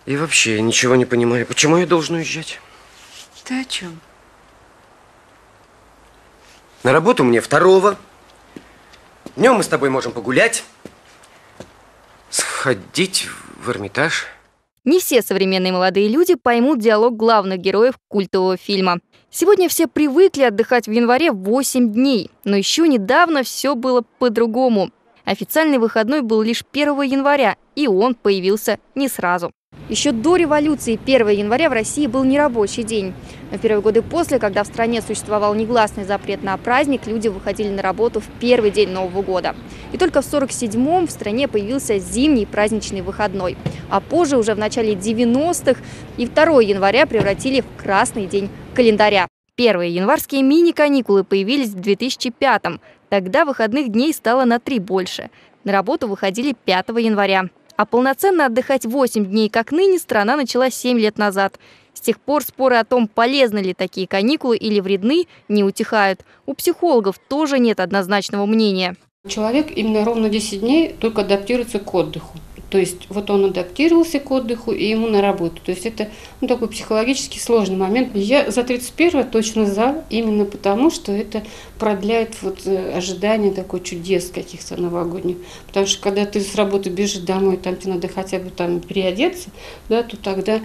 И вообще, я ничего не понимаю. Почему я должен уезжать? Ты о чем? На работу мне 2-го. Днем мы с тобой можем погулять, сходить в Эрмитаж. Не все современные молодые люди поймут диалог главных героев культового фильма. Сегодня все привыкли отдыхать в январе 8 дней, но еще недавно все было по-другому. Официальный выходной был лишь 1 января, и он появился не сразу. Еще до революции 1 января в России был нерабочий день. Но в первые годы после, когда в стране существовал негласный запрет на праздник, люди выходили на работу в первый день Нового года. И только в 1947-м в стране появился зимний праздничный выходной. А позже, уже в начале 90-х, и 2 января превратили в красный день календаря. Первые январские мини-каникулы появились в 2005-м. Тогда выходных дней стало на 3 больше. На работу выходили 5 января. А полноценно отдыхать 8 дней, как ныне, страна начала 7 лет назад. С тех пор споры о том, полезны ли такие каникулы или вредны, не утихают. У психологов тоже нет однозначного мнения. Человек именно ровно 10 дней только адаптируется к отдыху. То есть вот он адаптировался к отдыху и ему на работу. То есть это такой психологически сложный момент. Я за 31-го точно за, именно потому, что это продляет ожидание такой чудес каких-то новогодних. Потому что когда ты с работы бежишь домой, там тебе надо хотя бы там переодеться, да, то тогда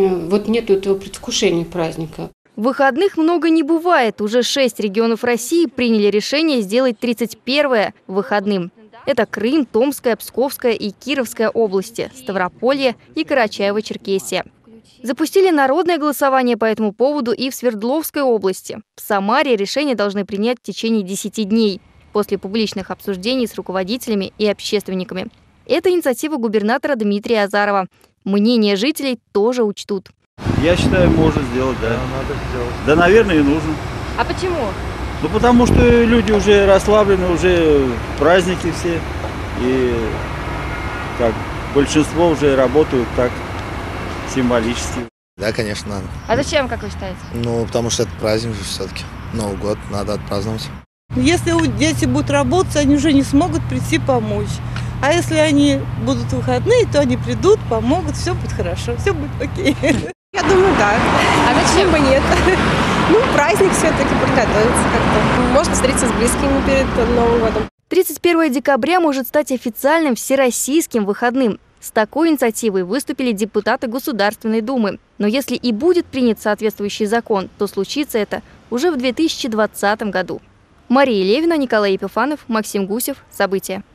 нету этого предвкушения праздника. Выходных много не бывает. Уже 6 регионов России приняли решение сделать 31-е выходным. Это Крым, Томская, Псковская и Кировская области, Ставрополье и Карачаево-Черкесия. Запустили народное голосование по этому поводу и в Свердловской области. В Самаре решение должны принять в течение 10 дней после публичных обсуждений с руководителями и общественниками. Это инициатива губернатора Дмитрия Азарова. Мнение жителей тоже учтут. Я считаю, можно сделать, да. Надо сделать. Да, наверное, и нужно. А почему? Ну, потому что люди уже расслаблены, уже праздники все. И так, большинство уже работают так символически. Да, конечно, надо. А зачем, как вы считаете? Ну, потому что это праздник же все-таки. Новый год надо отпраздновать. Если дети будут работать, они уже не смогут прийти помочь. А если они будут выходные, то они придут, помогут, все будет хорошо, все будет окей. Я думаю, да. А зачем бы нет? Ну, праздник все-таки подготовиться как-то. Можно встретиться с близкими перед Новым годом. 31 декабря может стать официальным всероссийским выходным. С такой инициативой выступили депутаты Государственной Думы. Но если и будет принят соответствующий закон, то случится это уже в 2020 году. Мария Левина, Николай Епифанов, Максим Гусев. События.